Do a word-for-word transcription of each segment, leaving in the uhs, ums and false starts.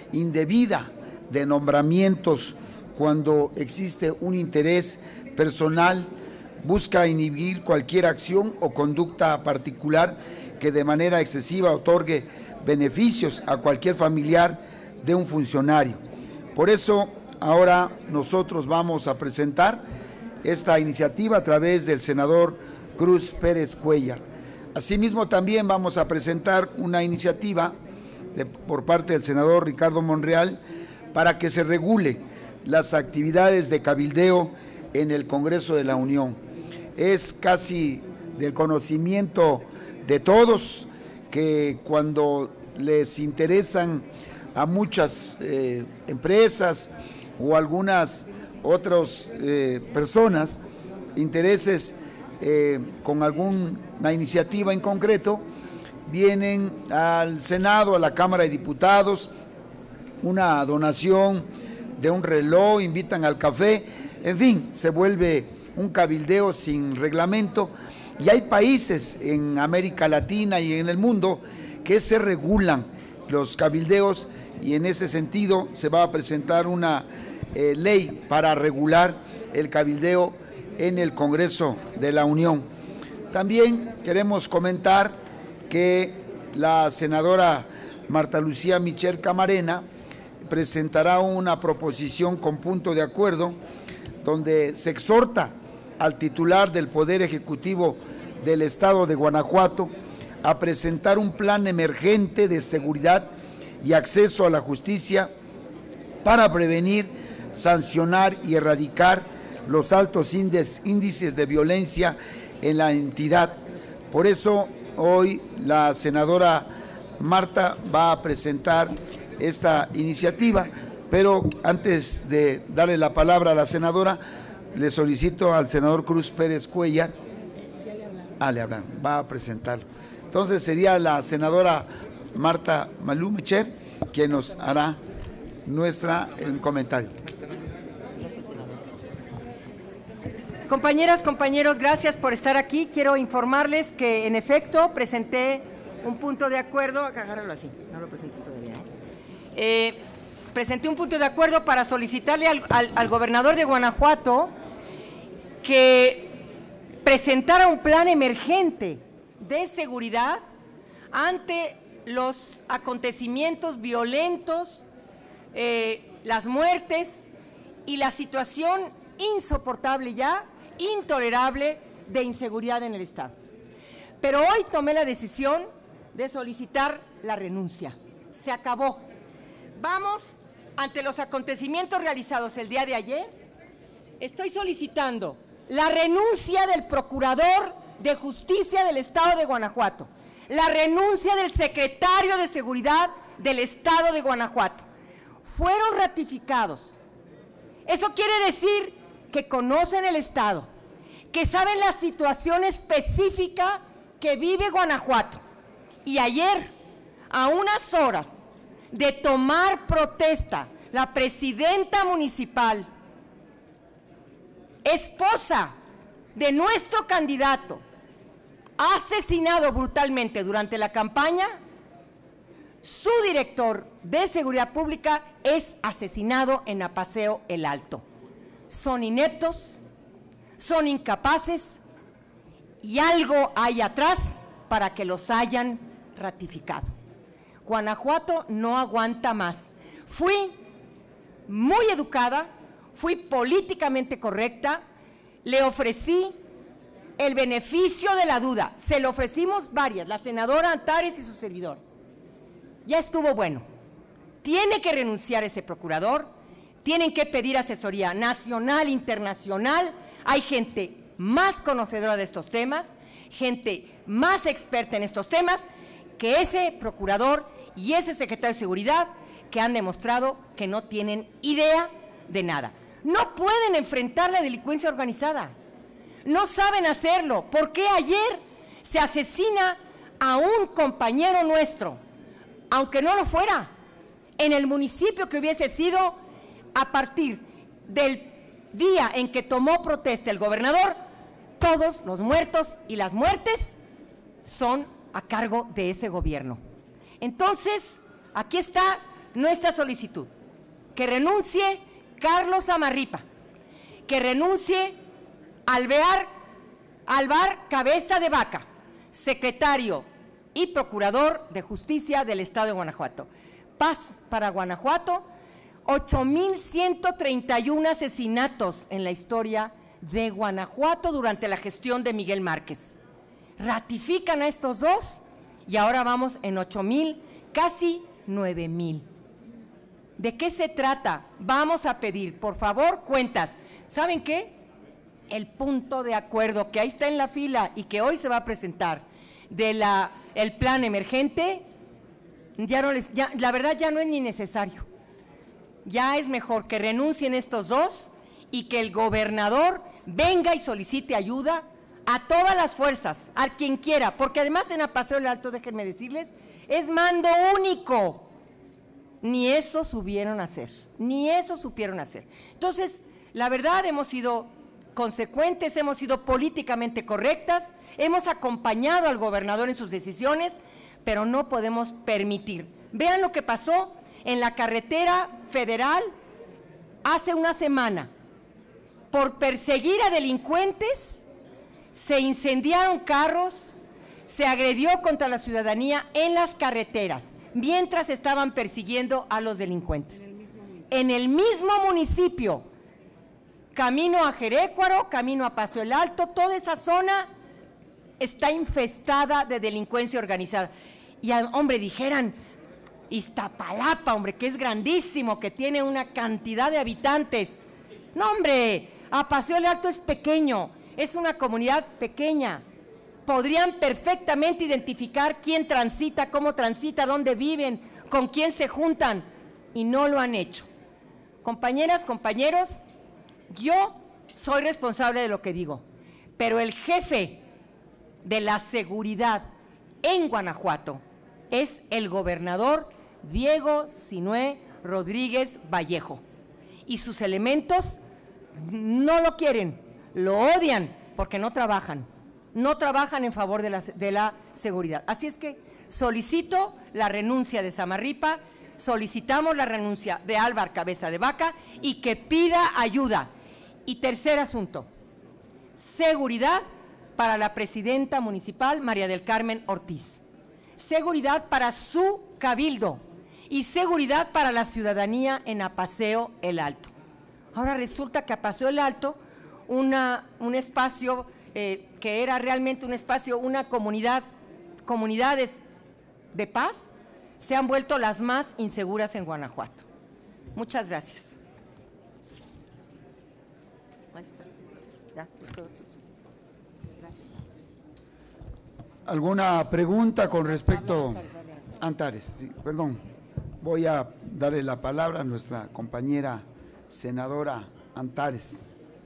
indebida de nombramientos cuando existe un interés personal, busca inhibir cualquier acción o conducta particular que de manera excesiva otorgue beneficios a cualquier familiar de un funcionario. Por eso, ahora nosotros vamos a presentar esta iniciativa a través del senador Cruz Pérez Cuéllar. Asimismo, también vamos a presentar una iniciativa de, por parte del senador Ricardo Monreal para que se regule las actividades de cabildeo en el Congreso de la Unión. Es casi del conocimiento de todos que cuando les interesan a muchas eh, empresas o algunas otras eh, personas, intereses eh, con alguna iniciativa en concreto, vienen al Senado, a la Cámara de Diputados, una donación de un reloj, invitan al café, en fin, se vuelve un cabildeo sin reglamento, y hay países en América Latina y en el mundo que se regulan los cabildeos, y en ese sentido se va a presentar una eh, ley para regular el cabildeo en el Congreso de la Unión. También queremos comentar que la senadora Marta Lucía Michel Camarena presentará una proposición con punto de acuerdo donde se exhorta al titular del Poder Ejecutivo del Estado de Guanajuato a presentar un plan emergente de seguridad y acceso a la justicia para prevenir, sancionar y erradicar los altos índices de violencia en la entidad. Por eso hoy la senadora Marta va a presentar esta iniciativa, pero antes de darle la palabra a la senadora, le solicito al senador Cruz Pérez Cuéllar. Ah, le hablan, va a presentarlo. Entonces sería la senadora Marta Malú Michel quien nos hará nuestra en comentario. Compañeras, compañeros, gracias por estar aquí. Quiero informarles que en efecto presenté un punto de acuerdo, agárralo así, no lo presentes todavía, ¿eh? Eh, presenté un punto de acuerdo para solicitarle al, al, al gobernador de Guanajuato que presentara un plan emergente de seguridad ante los acontecimientos violentos, eh, las muertes y la situación insoportable ya, intolerable de inseguridad en el Estado. Pero hoy tomé la decisión de solicitar la renuncia. Se acabó. Vamos, ante los acontecimientos realizados el día de ayer, estoy solicitando la renuncia del Procurador de Justicia del Estado de Guanajuato, la renuncia del Secretario de Seguridad del Estado de Guanajuato. Fueron ratificados. Eso quiere decir que conocen el Estado, que saben la situación específica que vive Guanajuato. Y ayer, a unas horas de tomar protesta, la presidenta municipal, esposa de nuestro candidato, asesinado brutalmente durante la campaña, su director de Seguridad Pública es asesinado en Apaseo El Alto. Son ineptos, son incapaces y algo hay atrás para que los hayan ratificado. Guanajuato no aguanta más. Fui muy educada, fui políticamente correcta, le ofrecí el beneficio de la duda, se lo ofrecimos varias, la senadora Antares y su servidor. Ya estuvo bueno. Tiene que renunciar ese procurador, tienen que pedir asesoría nacional, internacional, hay gente más conocedora de estos temas, gente más experta en estos temas que ese procurador y ese secretario de Seguridad que han demostrado que no tienen idea de nada. No pueden enfrentar la delincuencia organizada, no saben hacerlo. ¿Por qué ayer se asesina a un compañero nuestro, aunque no lo fuera, en el municipio que hubiese sido a partir del día en que tomó protesta el gobernador? Todos los muertos y las muertes son a cargo de ese gobierno. Entonces, aquí está nuestra solicitud, que renuncie Carlos Samarripa, que renuncie Alvear, Alvar Cabeza de Vaca, secretario y procurador de Justicia del Estado de Guanajuato. Paz para Guanajuato, ocho mil ciento treinta y uno asesinatos en la historia de Guanajuato durante la gestión de Miguel Márquez. Ratifican a estos dos y ahora vamos en ocho mil, casi nueve mil. ¿De qué se trata? Vamos a pedir, por favor, cuentas. ¿Saben qué? El punto de acuerdo que ahí está en la fila y que hoy se va a presentar de la, el plan emergente, ya no les, ya, la verdad ya no es ni necesario. Ya es mejor que renuncien estos dos y que el gobernador venga y solicite ayuda a todas las fuerzas, a quien quiera, porque además en Apaseo del Alto, déjenme decirles, es mando único. Ni eso supieron hacer, ni eso supieron hacer. Entonces, la verdad, hemos sido consecuentes, hemos sido políticamente correctas, hemos acompañado al gobernador en sus decisiones, pero no podemos permitir. Vean lo que pasó en la carretera federal hace una semana. Por perseguir a delincuentes, se incendiaron carros, se agredió contra la ciudadanía en las carreteras, mientras estaban persiguiendo a los delincuentes. En el mismo municipio, camino a Jerécuaro, camino a Paso el Alto, toda esa zona está infestada de delincuencia organizada. Y, hombre, dijeran, Iztapalapa, hombre, que es grandísimo, que tiene una cantidad de habitantes. No, hombre, a Paseo el Alto es pequeño, es una comunidad pequeña. Podrían perfectamente identificar quién transita, cómo transita, dónde viven, con quién se juntan, y no lo han hecho. Compañeras, compañeros, yo soy responsable de lo que digo, pero el jefe de la seguridad en Guanajuato es el gobernador Diego Sinué Rodríguez Vallejo, y sus elementos no lo quieren, lo odian, porque no trabajan. No trabajan en favor de la, de la seguridad. Así es que solicito la renuncia de Samarripa, solicitamos la renuncia de Alvar Cabeza de Vaca y que pida ayuda. Y tercer asunto, seguridad para la presidenta municipal María del Carmen Ortiz, seguridad para su cabildo y seguridad para la ciudadanía en Apaseo el Alto. Ahora resulta que Apaseo el Alto, una, un espacio eh, que era realmente un espacio, una comunidad, comunidades de paz, se han vuelto las más inseguras en Guanajuato. Muchas gracias. ¿Alguna pregunta con respecto a Antares? Sí, perdón, voy a darle la palabra a nuestra compañera senadora Antares.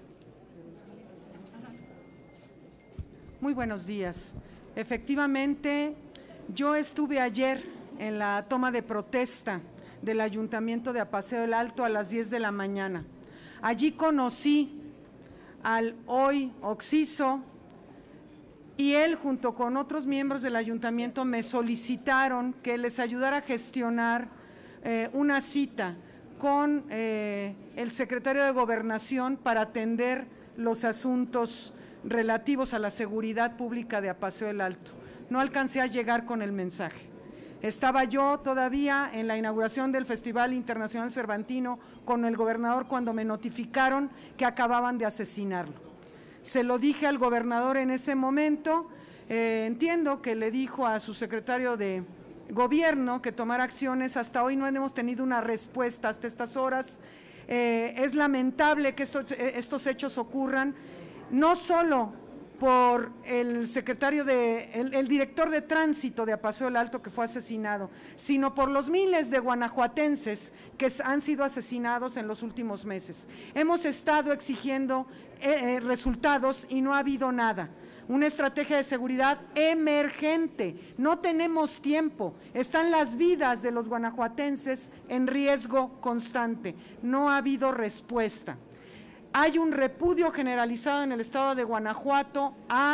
Muy buenos días. Efectivamente, yo estuve ayer en la toma de protesta del Ayuntamiento de Apaseo del Alto a las diez de la mañana. Allí conocí al hoy Oxiso y él, junto con otros miembros del Ayuntamiento, me solicitaron que les ayudara a gestionar eh, una cita con eh, el secretario de Gobernación para atender los asuntos relativos a la seguridad pública de Apaseo del Alto. No alcancé a llegar con el mensaje. Estaba yo todavía en la inauguración del Festival Internacional Cervantino con el gobernador cuando me notificaron que acababan de asesinarlo. Se lo dije al gobernador en ese momento, eh, entiendo que le dijo a su secretario de Gobierno que tomara acciones. Hasta hoy no hemos tenido una respuesta hasta estas horas. Eh, es lamentable que estos, estos hechos ocurran, no solo por el secretario de, el, el director de tránsito de Apaseo del Alto que fue asesinado, sino por los miles de guanajuatenses que han sido asesinados en los últimos meses. Hemos estado exigiendo eh, eh, resultados y no ha habido nada. Una estrategia de seguridad emergente, no tenemos tiempo, están las vidas de los guanajuatenses en riesgo constante, no ha habido respuesta. Hay un repudio generalizado en el estado de Guanajuato a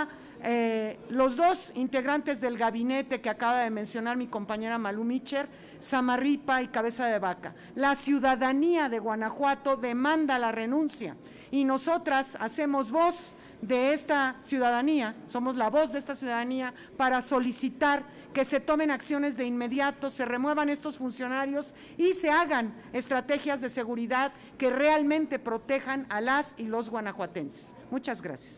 eh, los dos integrantes del gabinete que acaba de mencionar mi compañera Malú Micher, Samarripa y Cabeza de Vaca. La ciudadanía de Guanajuato demanda la renuncia y nosotras hacemos voz de esta ciudadanía, somos la voz de esta ciudadanía para solicitar que se tomen acciones de inmediato, se remuevan estos funcionarios y se hagan estrategias de seguridad que realmente protejan a las y los guanajuatenses. Muchas gracias.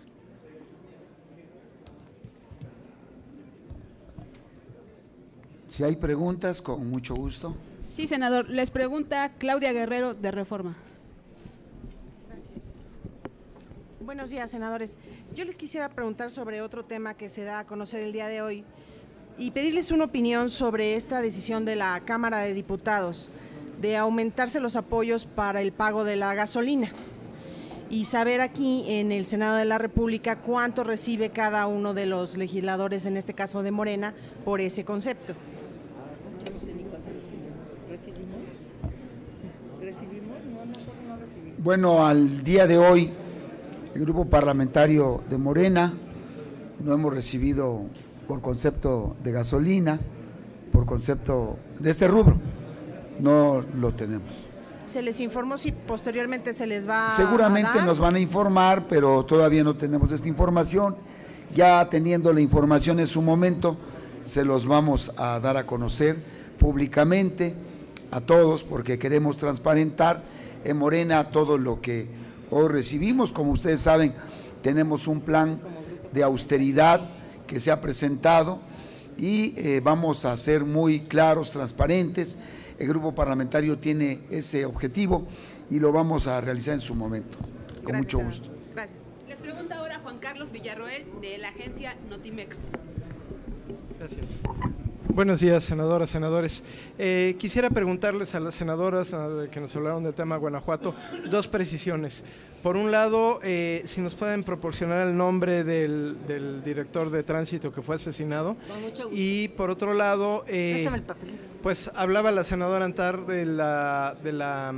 Si hay preguntas, con mucho gusto. Sí, senador. Les pregunta Claudia Guerrero, de Reforma. Gracias. Buenos días, senadores. Yo les quisiera preguntar sobre otro tema que se da a conocer el día de hoy y pedirles una opinión sobre esta decisión de la Cámara de Diputados de aumentarse los apoyos para el pago de la gasolina y saber aquí en el Senado de la República cuánto recibe cada uno de los legisladores, en este caso de Morena, por ese concepto. Yo no sé ni cuánto recibimos. ¿Recibimos? ¿Recibimos? No, nosotros no recibimos. Bueno, al día de hoy, el grupo parlamentario de Morena no hemos recibido por concepto de gasolina, por concepto de este rubro, no lo tenemos. ¿Se les informó si posteriormente se les va Seguramente a dar? nos van a informar, pero todavía no tenemos esta información. Ya teniendo la información en su momento, se los vamos a dar a conocer públicamente a todos, porque queremos transparentar en Morena todo lo que hoy recibimos. Como ustedes saben, tenemos un plan de austeridad que se ha presentado y eh, vamos a ser muy claros, transparentes. El grupo parlamentario tiene ese objetivo y lo vamos a realizar en su momento, con Gracias, mucho gusto. Gracias. Les pregunta ahora Juan Carlos Villarroel, de la agencia Notimex. Gracias. Buenos días, senadoras, senadores. Eh, quisiera preguntarles a las senadoras uh, que nos hablaron del tema Guanajuato dos precisiones. Por un lado, eh, si nos pueden proporcionar el nombre del, del director de tránsito que fue asesinado. Con mucho gusto. Y por otro lado, eh, Préstame el papelito. pues hablaba la senadora Antar de la, de la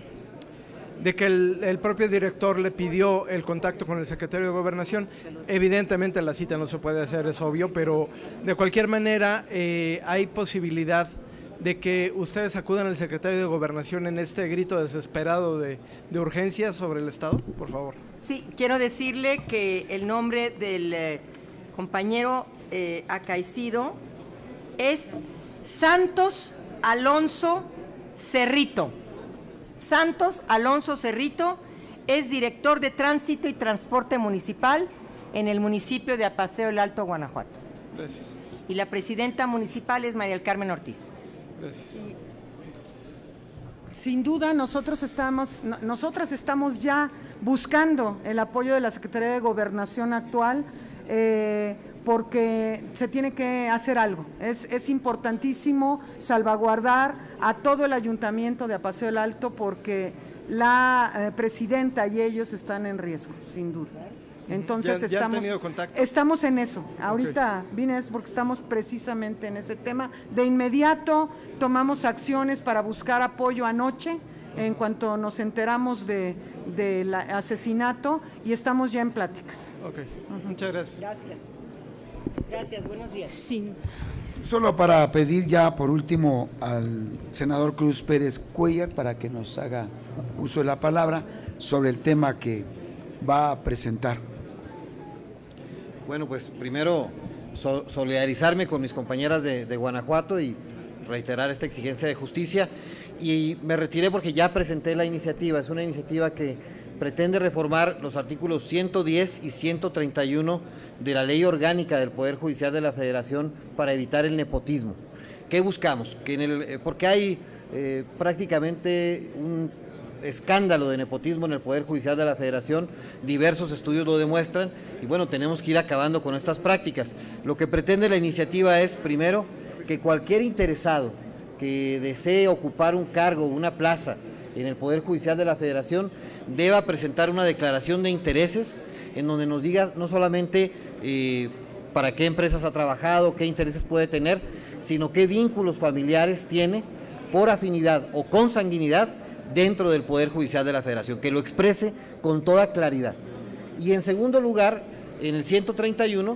de que el, el propio director le pidió el contacto con el secretario de Gobernación. Evidentemente la cita no se puede hacer, es obvio, pero de cualquier manera eh, hay posibilidad de que ustedes acudan al secretario de Gobernación en este grito desesperado de, de urgencia sobre el Estado, por favor. Sí, quiero decirle que el nombre del eh, compañero eh, acaecido es Santos Alonso Cerrito. Santos Alonso Cerrito es director de Tránsito y Transporte Municipal en el municipio de Apaseo del Alto, Guanajuato. Gracias. Y la presidenta municipal es María del Carmen Ortiz. Gracias. Sin duda, nosotros estamos, no- nosotras estamos ya buscando el apoyo de la Secretaría de Gobernación actual, eh, porque se tiene que hacer algo. Es, es importantísimo salvaguardar a todo el ayuntamiento de Apaseo del Alto, porque la eh, presidenta y ellos están en riesgo, sin duda. Entonces ¿Ya- ya han estamos, tenido contacto? estamos en eso. Ahorita vine es porque estamos precisamente en ese tema. De inmediato tomamos acciones para buscar apoyo anoche en cuanto nos enteramos de del asesinato y estamos ya en pláticas. Ok, muchas gracias. Gracias. Gracias, buenos días. Sí. Solo para pedir ya por último al senador Cruz Pérez Cuellar para que nos haga uso de la palabra sobre el tema que va a presentar. Bueno, pues primero so- solidarizarme con mis compañeras de, de Guanajuato y reiterar esta exigencia de justicia. Y me retiré porque ya presenté la iniciativa. Es una iniciativa que pretende reformar los artículos ciento diez y ciento treinta y uno de la Ley Orgánica del Poder Judicial de la Federación para evitar el nepotismo. ¿Qué buscamos? Que en el, eh, porque hay eh, prácticamente un escándalo de nepotismo en el Poder Judicial de la Federación, diversos estudios lo demuestran, y bueno, tenemos que ir acabando con estas prácticas. Lo que pretende la iniciativa es, primero, que cualquier interesado que desee ocupar un cargo, una plaza en el Poder Judicial de la Federación, deba presentar una declaración de intereses en donde nos diga no solamente eh, para qué empresas ha trabajado, qué intereses puede tener, sino qué vínculos familiares tiene por afinidad o consanguinidad dentro del Poder Judicial de la Federación, que lo exprese con toda claridad. Y en segundo lugar, en el ciento treinta y uno,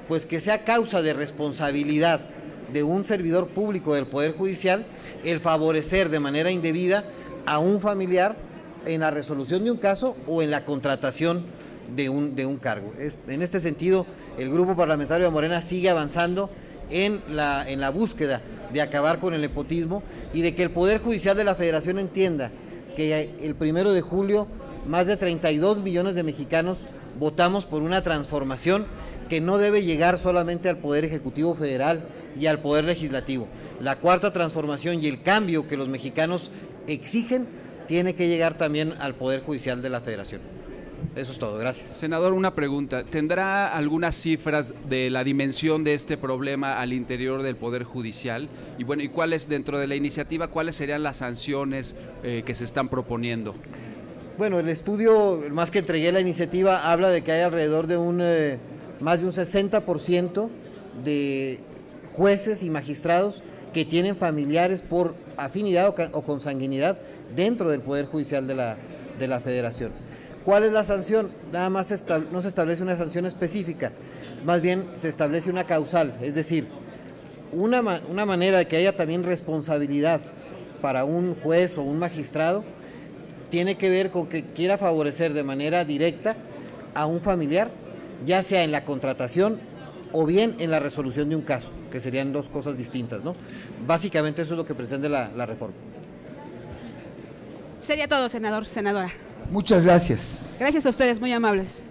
pues que sea causa de responsabilidad de un servidor público del Poder Judicial el favorecer de manera indebida a un familiar en la resolución de un caso o en la contratación de un, de un cargo. Es, en este sentido, el Grupo Parlamentario de Morena sigue avanzando en la, en la búsqueda de acabar con el nepotismo y de que el Poder Judicial de la Federación entienda que el primero de julio más de treinta y dos millones de mexicanos votamos por una transformación que no debe llegar solamente al Poder Ejecutivo Federal y al Poder Legislativo. La cuarta transformación y el cambio que los mexicanos exigen tiene que llegar también al Poder Judicial de la Federación. Eso es todo, gracias. Senador, una pregunta. ¿Tendrá algunas cifras de la dimensión de este problema al interior del Poder Judicial? Y bueno, ¿y cuáles, dentro de la iniciativa, cuáles serían las sanciones eh, que se están proponiendo? Bueno, el estudio, más que entregué la iniciativa, habla de que hay alrededor de un, eh, más de un sesenta por ciento de jueces y magistrados que tienen familiares por afinidad o consanguinidad dentro del Poder Judicial de la, de la Federación. ¿Cuál es la sanción? Nada más no se establece una sanción específica, más bien se establece una causal, es decir, una, una manera de que haya también responsabilidad para un juez o un magistrado tiene que ver con que quiera favorecer de manera directa a un familiar, ya sea en la contratación o bien en la resolución de un caso, que serían dos cosas distintas, ¿no? Básicamente eso es lo que pretende la, la reforma. Sería todo, senador, senadora. Muchas gracias. Gracias a ustedes, muy amables.